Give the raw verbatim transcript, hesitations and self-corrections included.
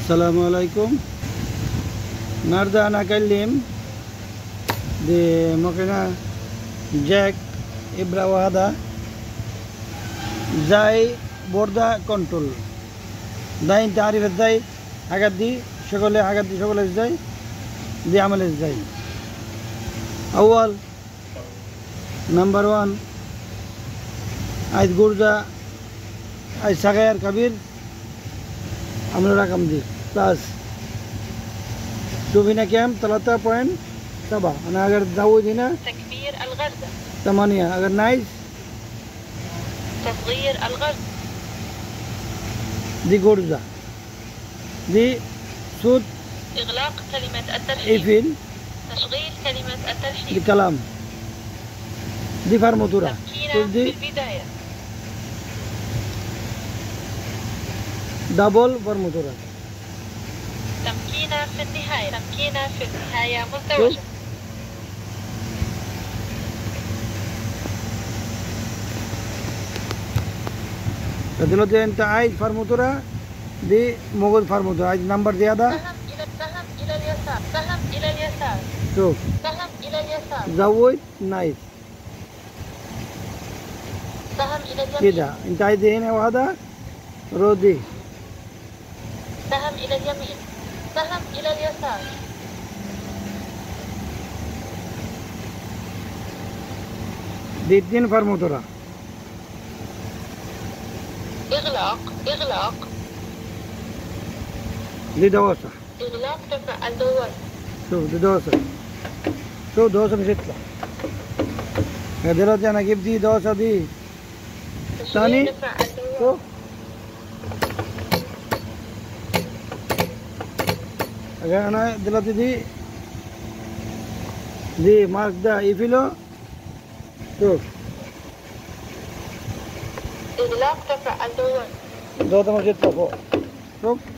Assalamualaikum. Narda ana kallim de mokena jack ibra wahada zai borda control dain tarif zai agad di shogole agad di shogole zai di amal zai awal number one ait gurda ait sagayar kabir عملوا رقم دي بلس شوف هنا كام ثلاثة بوينت سبعة. أنا أقدر أزود هنا تكبير الغرزة ثمانية. أقدر نايس تصغير الغرز. دي غرزة دي صوت إغلاق كلمة الترحيب. إيفيل تشغيل كلمة دي الترحيب. كلام دي فرموتورة تمكينة دي في البداية. دبل فرموتورة تمكينة في النهاية. تمكينة في النهاية مزدوجة. دلوقتي أنت عايز فرموتورة دي موجود فرموتورة عايز نمبر زيادة سهم إلى سهم إلى اليسار. سهم إلى اليسار. شوف سهم إلى اليسار. زود نايس سهم إلى اليمين. كده. أنت عايز هنا واحدة رودي سهم إلى اليمين. سهم إلى اليسار. دي اتنين فرموتورة إغلاق. إغلاق. دي دواسة. إغلاق تفعل الدواسة. شوف دي دواسة شوف دواسة مش هتطلع. دلوقتي أنا أجيب دي دواسة دي ثاني تشغيل تفعل الدواسة. شوف أجي أنا دلوقتي دي دي مارك ده يقفله. شوف إغلاق تفعل الدواسة. دواسة مش هتطلع فوق. شوف